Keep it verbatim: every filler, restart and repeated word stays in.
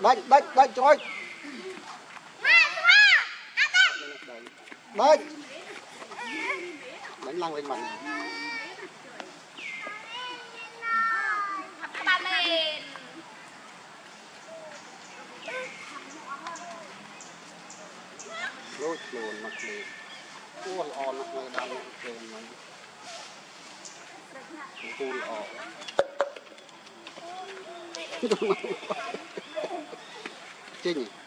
đánh đánh đánh trôi đánh đánh lăng lên mặt lôi lồn mặt lì ôi on mặt người đàn kề mà cùn ọ chinh